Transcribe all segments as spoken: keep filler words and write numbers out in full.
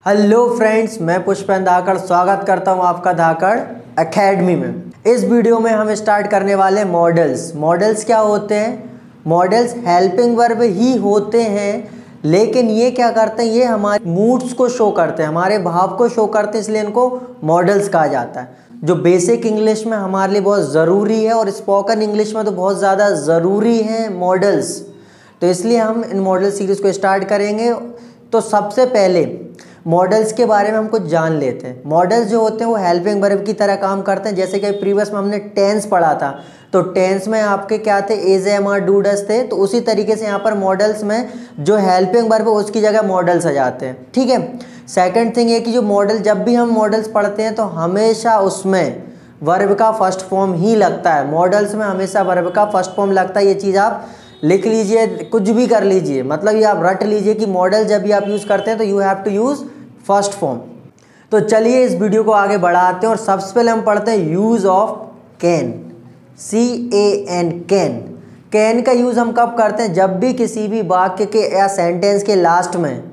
Hello friends, मैं पुष्पेंद्र धाकड़ स्वागत करता हूं आपका धाकड़ एकेडमी में। इस वीडियो में हम स्टार्ट करने वाले मॉडल्स। मॉडल्स क्या होते हैं? मॉडल्स हेल्पिंग वर्ब ही होते हैं, लेकिन ये क्या करते हैं, ये हमारे मूड्स को शो करते हैं, हमारे भाव को शो करते हैं, इसलिए इनको मॉडल्स कहा जाता है। जो बेसिक इंग्लिश में हमारे लिए बहुत ज़रूरी है और स्पोकन इंग्लिश में तो बहुत ज़्यादा ज़रूरी है मॉडल्स, तो इसलिए हम इन मॉडल सीरीज़ को स्टार्ट करेंगे। तो सबसे पहले मॉडल्स के बारे में हम कुछ जान लेते हैं। मॉडल्स जो होते हैं वो हेल्पिंग वर्ब की तरह काम करते हैं। जैसे कि प्रीवियस में हमने टेंस पढ़ा था, तो टेंस में आपके क्या थे, is, am, are, do, does थे। तो उसी तरीके से यहाँ पर मॉडल्स में जो हेल्पिंग वर्ब है उसकी जगह मॉडल्स आ जाते हैं। ठीक है। सेकंड थिंग ये कि जो मॉडल, जब भी हम मॉडल्स पढ़ते हैं तो हमेशा उसमें वर्ब का फर्स्ट फॉर्म ही लगता है। मॉडल्स में हमेशा वर्ब का फर्स्ट फॉर्म लगता है। ये चीज़ आप लिख लीजिए, कुछ भी कर लीजिए, मतलब ये आप रट लीजिए कि मॉडल जब भी आप यूज़ करते हैं तो you have to use first form. तो चलिए इस वीडियो को आगे बढ़ाते हैं और सबसे पहले हम पढ़ते हैं use of can. C A N, can. Can का यूज़ हम कब करते हैं? जब भी किसी भी वाक्य के या सेंटेंस के लास्ट में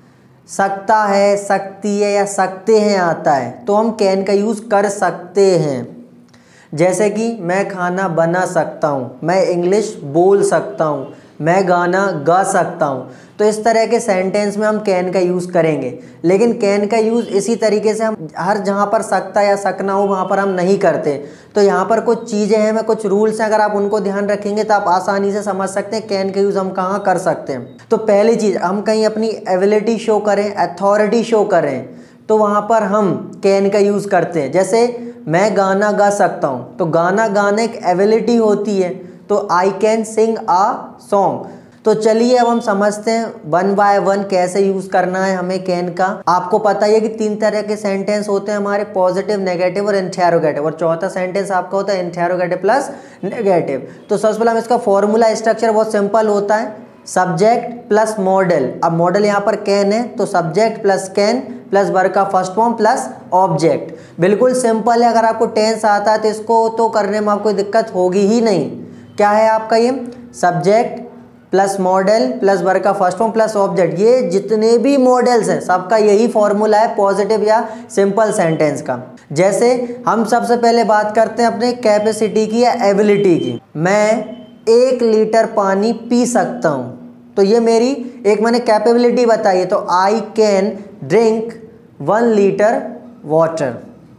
सकता है, सकती है या सकते हैं आता है तो हम कैन का यूज़ कर सकते हैं। जैसे कि मैं खाना बना सकता हूँ, मैं इंग्लिश बोल सकता हूँ, मैं गाना गा सकता हूँ। तो इस तरह के सेंटेंस में हम कैन का यूज़ करेंगे। लेकिन कैन का यूज़ इसी तरीके से हम हर जहाँ पर सकता या सकना हो वहाँ पर हम नहीं करते। तो यहाँ पर कुछ चीज़ें हैं, मैं कुछ रूल्स हैं, अगर आप उनको ध्यान रखेंगे तो आप आसानी से समझ सकते हैं कैन का यूज़ हम कहाँ कर सकते हैं। तो पहली चीज़, हम कहीं अपनी एबिलिटी शो करें, अथॉरिटी शो करें, तो वहाँ पर हम कैन का यूज़ करते हैं। जैसे मैं गाना गा सकता हूँ, तो गाना गाने एक एबिलिटी होती है, तो I can sing a song. तो चलिए अब हम समझते हैं वन बाय वन कैसे यूज़ करना है हमें कैन का। आपको पता ही है कि तीन तरह के सेंटेंस होते हैं हमारे, पॉजिटिव, नेगेटिव और इंटेरोगेटिव, और चौथा सेंटेंस आपका होता है इंटेरोगेटिव प्लस नेगेटिव। तो सबसे पहले हम इसका फॉर्मूला स्ट्रक्चर बहुत सिंपल होता है, सब्जेक्ट प्लस मॉडल। अब मॉडल यहाँ पर कैन है, तो subject plus can plus verb का फर्स्ट फॉर्म प्लस ऑब्जेक्ट। बिल्कुल सिंपल है। अगर आपको टेंस आता है तो इसको तो करने में आपको दिक्कत होगी ही नहीं। क्या है आपका ये? Subject plus model plus verb का फर्स्ट फॉर्म प्लस ऑब्जेक्ट। ये जितने भी मॉडल्स हैं सबका यही फॉर्मूला है पॉजिटिव या सिंपल सेंटेंस का। जैसे हम सबसे पहले बात करते हैं अपने कैपेसिटी की या एबिलिटी की। मैं एक लीटर पानी पी सकता हूँ, तो ये मेरी एक मैंने कैपेबिलिटी बताई है। तो I can drink one litre water.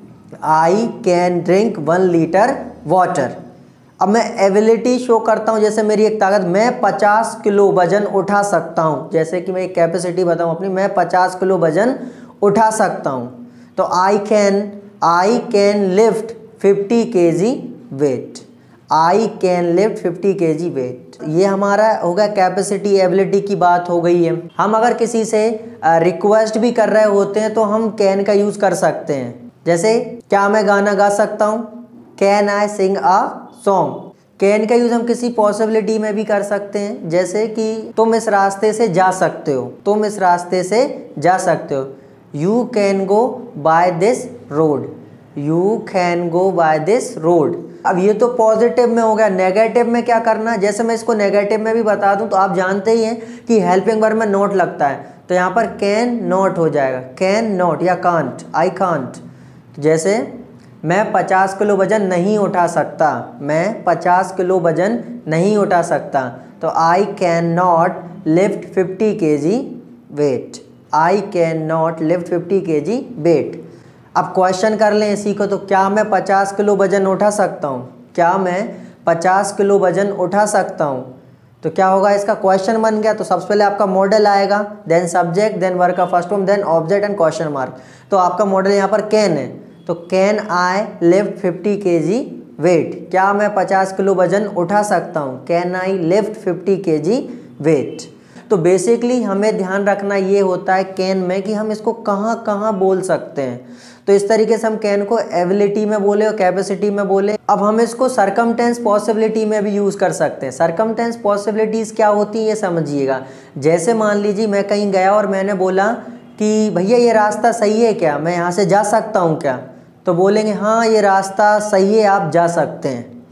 I can drink one litre water. अब मैं एबिलिटी शो करता हूँ, जैसे मेरी एक ताकत, मैं पचास किलो वजन उठा सकता हूँ। जैसे कि मैं एक कैपेसिटी बताऊँ अपनी, मैं पचास किलो वजन उठा सकता हूँ। तो I can I can lift fifty K G weight. I can lift fifty K G wait. ये हमारा होगा कैपेसिटी, एबिलिटी की बात हो गई है। हम अगर किसी से रिक्वेस्ट भी कर रहे होते हैं तो हम कैन का यूज़ कर सकते हैं। जैसे क्या मैं गाना गा सकता हूँ? Can I sing a song. Can का यूज़ हम किसी पॉसिबिलिटी में भी कर सकते हैं। जैसे कि तुम इस रास्ते से जा सकते हो, तुम इस रास्ते से जा सकते हो। You can go by this road. You can go by this road. अब ये तो पॉजिटिव में हो गया। नेगेटिव में क्या करना? जैसे मैं इसको नेगेटिव में भी बता दूं तो आप जानते ही हैं कि हेल्पिंग वर्ब में नॉट लगता है, तो यहाँ पर कैन नॉट हो जाएगा, कैन नॉट या कांट, आई कांट। जैसे मैं पचास किलो वजन नहीं उठा सकता, मैं पचास किलो वजन नहीं उठा सकता, तो I can not lift fifty K G weight. I can not lift fifty K G wait. अब क्वेश्चन कर लें इसी को, तो क्या मैं पचास किलो वजन उठा सकता हूँ? क्या मैं पचास किलो वजन उठा सकता हूँ? तो क्या होगा, इसका क्वेश्चन बन गया। तो सबसे पहले आपका मॉडल आएगा, देन सब्जेक्ट, देन वर्ब का first form, then object and question mark. तो आपका मॉडल यहाँ पर कैन है, तो can I lift fifty K G wait. क्या मैं पचास किलो वजन उठा सकता हूँ? Can I lift fifty K G wait. तो बेसिकली हमें ध्यान रखना ये होता है कैन में कि हम इसको कहाँ कहाँ बोल सकते हैं। तो इस तरीके से हम कैन को एबिलिटी में बोले और कैपेसिटी में बोले। अब हम इसको सरकमटेंस पॉसिबिलिटी में भी यूज़ कर सकते हैं। सरकमटेंस पॉसिबिलिटीज़ क्या होती हैं ये समझिएगा। जैसे मान लीजिए मैं कहीं गया और मैंने बोला कि भैया ये रास्ता सही है क्या, मैं यहाँ से जा सकता हूँ क्या? तो बोलेंगे हाँ ये रास्ता सही है, आप जा सकते हैं।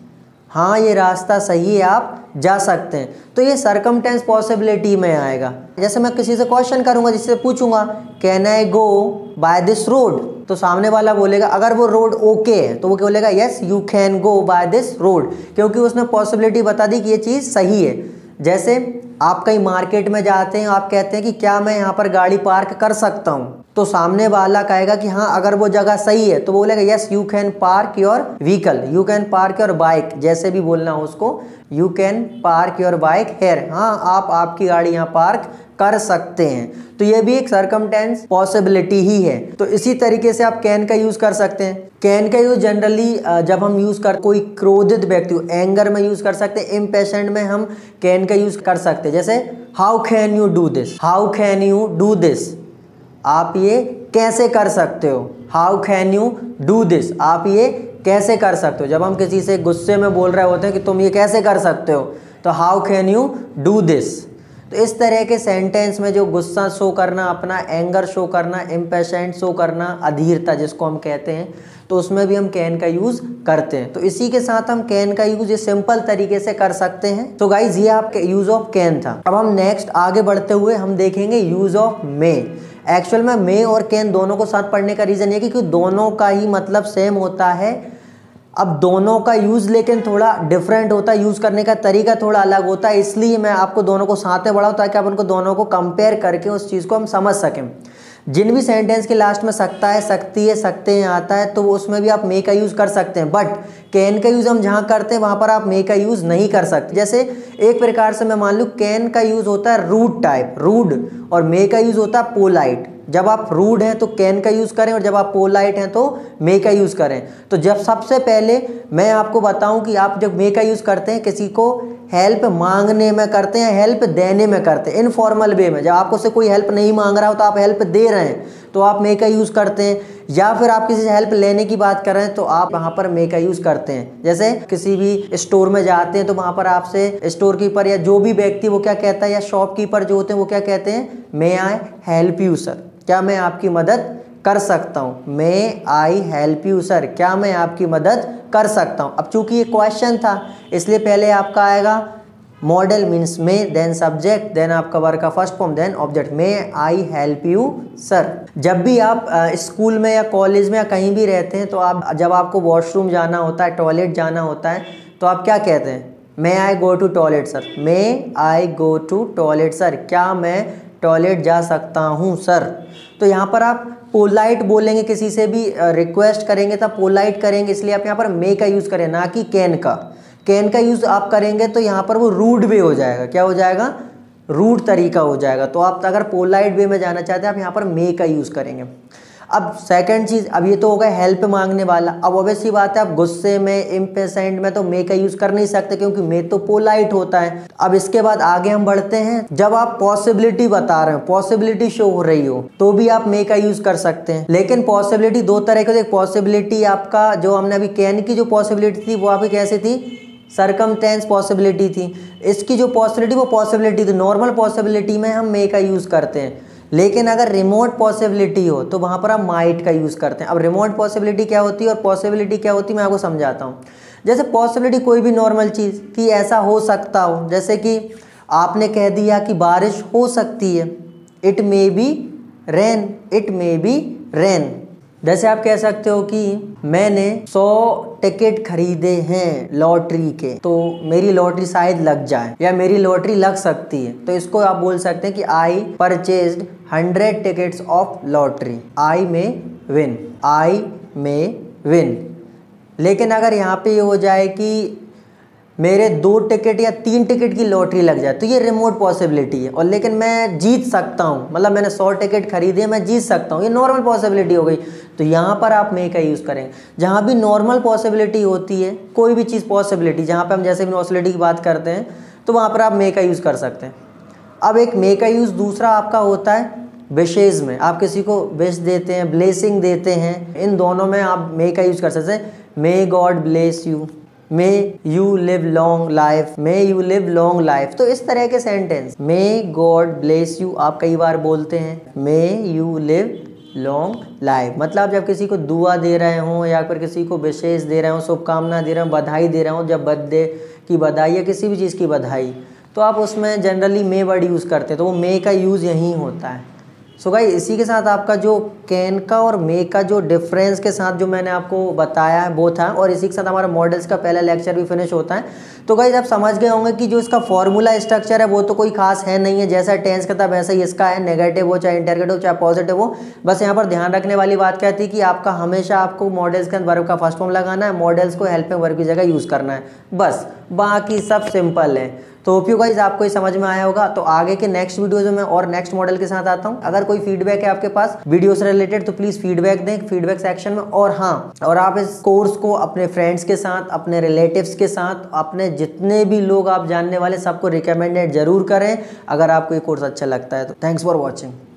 हाँ ये रास्ता सही है, आप जा सकते हैं। तो ये सर्कमटेंस पॉसिबिलिटी में आएगा। जैसे मैं किसी से क्वेश्चन करूंगा, जिससे पूछूंगा can I go by this road, तो सामने वाला बोलेगा, अगर वो रोड ओके है तो वो क्या बोलेगा, yes you can go by this road, क्योंकि उसने पॉसिबिलिटी बता दी कि ये चीज़ सही है। जैसे आप कहीं मार्केट में जाते हैं, आप कहते हैं कि क्या मैं यहाँ पर गाड़ी पार्क कर सकता हूँ, तो सामने वाला कहेगा कि हाँ अगर वो जगह सही है, तो बोलेगा yes you can park your vehicle, you can park your bike, जैसे भी बोलना हो उसको, you can park your bike here, हाँ आप आपकी गाड़ी यहाँ पार्क कर सकते हैं। तो ये भी एक सर्कमटेंस पॉसिबिलिटी ही है। तो इसी तरीके से आप कैन का यूज कर सकते हैं। कैन का यूज जनरली जब हम यूज कर कोई क्रोधित व्यक्ति हो, एंगर में यूज कर सकते हैं, इम्पेशेंट में हम कैन का यूज कर सकते हैं। जैसे how can you do this, how can you do this, आप ये कैसे कर सकते हो, how can you do this, आप ये कैसे कर सकते हो। जब हम किसी से गुस्से में बोल रहे होते हैं कि तुम ये कैसे कर सकते हो, तो how can you do this. तो इस तरह के सेंटेंस में जो गुस्सा शो करना, अपना एंगर शो करना, इम्पेशेंट शो करना, अधीरता जिसको हम कहते हैं, तो उसमें भी हम कैन का यूज़ करते हैं। तो इसी के साथ हम कैन का यूज़ ये सिंपल तरीके से कर सकते हैं। तो गाइज ये आपके यूज़ ऑफ कैन था। अब हम नेक्स्ट आगे बढ़ते हुए हम देखेंगे यूज़ ऑफ मे। एक्चुअल में मे और कैन दोनों को साथ पढ़ने का रीज़न ये कि दोनों का ही मतलब सेम होता है। अब दोनों का यूज़ लेकिन थोड़ा डिफरेंट होता है, यूज़ करने का तरीका थोड़ा अलग होता है, इसलिए मैं आपको दोनों को साथ में बढ़ाऊँ ताकि आप उनको दोनों को कंपेयर करके उस चीज़ को हम समझ सकें। जिन भी सेंटेंस के लास्ट में सकता है, सकती है, सकते हैं आता है, तो उसमें भी आप मे का यूज़ कर सकते हैं, बट कैन का यूज़ हम जहाँ करते हैं वहाँ पर आप मे का यूज़ नहीं कर सकते। जैसे एक प्रकार से मैं मान लूँ कैन का यूज़ होता है रूड टाइप, रूड, और मे का यूज़ होता है पोलाइट। जब आप रूड हैं तो कैन का यूज़ करें, और जब आप पोलाइट हैं तो मे का यूज़ करें। तो जब सबसे पहले मैं आपको बताऊं कि आप जब मे का यूज़ करते हैं, किसी को हेल्प मांगने में करते हैं, हेल्प देने में करते हैं, इनफॉर्मल वे में, जब आपको से कोई हेल्प नहीं मांग रहा हो तो आप हेल्प दे रहे हैं तो आप मे का यूज़ करते हैं। या फिर आप किसी से हेल्प लेने की बात कर रहे हैं तो आप वहाँ पर मे का यूज़ करते हैं। जैसे किसी भी स्टोर में जाते हैं तो वहाँ पर आपसे स्टोर कीपर या जो भी व्यक्ति वो क्या कहता है, या शॉपकीपर जो होते हैं वो क्या कहते हैं, may I help you sir, क्या मैं आपकी मदद कर सकता हूँ, may I help you sir, क्या मैं आपकी मदद कर सकता हूँ। अब चूंकि ये क्वेश्चन था इसलिए पहले आपका आएगा model means may, then subject, then आपका वर्ब का first form, then object, may I help you sir. जब भी आप स्कूल में या कॉलेज में या कहीं भी रहते हैं तो आप जब आपको वॉशरूम जाना होता है, टॉयलेट जाना होता है, तो आप क्या कहते हैं, may I go to toilet sir, may I go to toilet sir, क्या मैं टॉयलेट जा सकता हूँ सर। तो यहाँ पर आप पोलाइट बोलेंगे, किसी से भी रिक्वेस्ट करेंगे तब पोलाइट करेंगे, इसलिए आप यहाँ पर मे का यूज़ करें, ना कि कैन का। कैन का यूज़ आप करेंगे तो यहाँ पर वो रूड वे हो जाएगा, क्या हो जाएगा, रूड तरीका हो जाएगा। तो आप अगर पोलाइट वे में जाना चाहते हैं आप यहाँ पर मे का यूज़ करेंगे। अब सेकंड चीज़, अब ये तो हो गया हेल्प मांगने वाला। अब ऑब्वियसली बात है, आप गुस्से में, इम्पेशेंट में तो मे का यूज़ कर नहीं सकते क्योंकि मे तो पोलाइट होता है। अब इसके बाद आगे हम बढ़ते हैं, जब आप पॉसिबिलिटी बता रहे हो, पॉसिबिलिटी शो हो रही हो, तो भी आप मे का यूज़ कर सकते हैं। लेकिन पॉसिबिलिटी दो तरह की, एक पॉसिबिलिटी आपका जो हमने अभी कैन की जो पॉसिबिलिटी थी वो आपकी कैसी थी, सर्कमटेंस पॉसिबिलिटी थी। इसकी जो पॉसिबिलिटी वो पॉसिबिलिटी थी, नॉर्मल पॉसिबिलिटी में हम मे का यूज़ करते हैं। लेकिन अगर रिमोट पॉसिबिलिटी हो तो वहाँ पर आप माइट का यूज़ करते हैं। अब रिमोट पॉसिबिलिटी क्या होती है और पॉसिबिलिटी क्या होती है मैं आपको समझाता हूँ। जैसे पॉसिबिलिटी कोई भी नॉर्मल चीज़ कि ऐसा हो सकता हो, जैसे कि आपने कह दिया कि बारिश हो सकती है, it may be rain, it may be rain. जैसे आप कह सकते हो कि मैंने सौ टिकट खरीदे हैं लॉटरी के, तो मेरी लॉटरी शायद लग जाए या मेरी लॉटरी लग सकती है। तो इसको आप बोल सकते हैं कि I purchased hundred tickets of lottery, I may win, I may win. लेकिन अगर यहाँ पे ये हो जाए कि मेरे दो टिकट या तीन टिकट की लॉटरी लग जाए, तो ये रिमोट पॉसिबिलिटी है। और लेकिन मैं जीत सकता हूँ, मतलब मैंने सौ टिकट खरीदे, मैं जीत सकता हूँ, ये नॉर्मल पॉसिबिलिटी हो गई। तो यहाँ पर आप मे का यूज़ करेंगे। जहाँ भी नॉर्मल पॉसिबिलिटी होती है, कोई भी चीज़ पॉसिबिलिटी, जहाँ पे हम जैसे भी पॉसिबिलिटी की बात करते हैं, तो वहाँ पर आप मे का यूज़ कर सकते हैं। अब एक मे का यूज़ दूसरा आपका होता है विशेज़ में, आप किसी को विश देते हैं, ब्लेसिंग देते हैं, इन दोनों में आप मे का यूज़ कर सकते हैं। May God bless you, may you live long life, may you live long life. तो इस तरह के sentence, may God bless you आप कई बार बोलते हैं, may you live long life. मतलब जब किसी को दुआ दे रहे हों या फिर किसी को विशेष दे रहे हों, शुभकामना दे रहे हों, बधाई दे रहे हों, जब बर्थडे की बधाई या किसी भी चीज़ की बधाई, तो आप उसमें जनरली मे वर्ड यूज़ करते हैं, तो वो मे का यूज़ यहीं होता है। सो गाइस इसी के साथ आपका जो कैन का और मे का जो डिफरेंस के साथ जो मैंने आपको बताया है वो था, और इसी के साथ हमारा मॉडल्स का पहला लेक्चर भी फिनिश होता है। तो गाइस आप समझ गए होंगे कि जो इसका फॉर्मूला स्ट्रक्चर है वो तो कोई खास है नहीं है, जैसा टेंस का था वैसा ही इसका है, नेगेटिव हो चाहे इंटरगेटिव चाहे पॉजिटिव हो। बस यहाँ पर ध्यान रखने वाली बात क्या थी कि आपका हमेशा आपको मॉडल्स के अंदर वर्ब का फर्स्ट फॉर्म लगाना है, मॉडल्स को हेल्पिंग वर्ब की जगह यूज़ करना है, बस बाकी सब सिंपल है। तो होप यू गाइस आपको ये समझ में आया होगा। तो आगे के नेक्स्ट वीडियोज में मैं और नेक्स्ट मॉडल के साथ आता हूँ। अगर कोई फीडबैक है आपके पास वीडियो से रिलेटेड तो प्लीज फीडबैक दें फीडबैक सेक्शन में। और हाँ, और आप इस कोर्स को अपने फ्रेंड्स के साथ, अपने रिलेटिव्स के साथ, अपने जितने भी लोग आप जानने वाले सबको रिकमेंडेड जरूर करें अगर आपको ये कोर्स अच्छा लगता है तो। Thanks for watching.